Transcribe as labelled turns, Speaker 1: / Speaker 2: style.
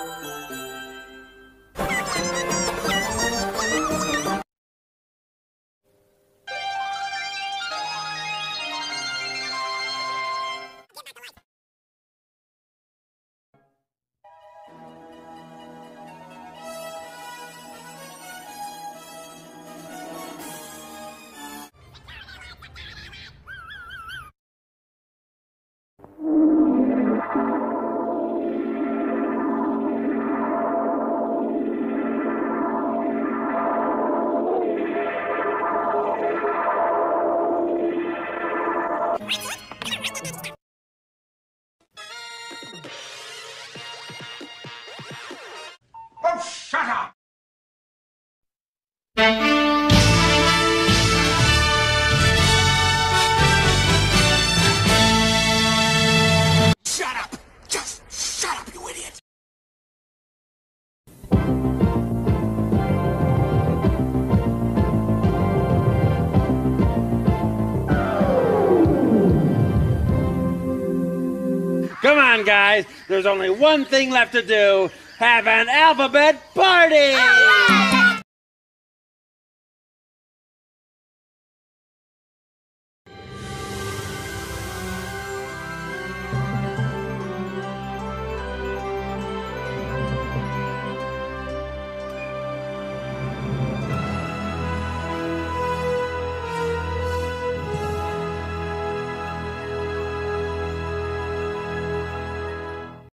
Speaker 1: Oh, shut up! Shut up! Just shut up, you idiot!
Speaker 2: Come on, guys. There's only one thing left to do. Have an alphabet party!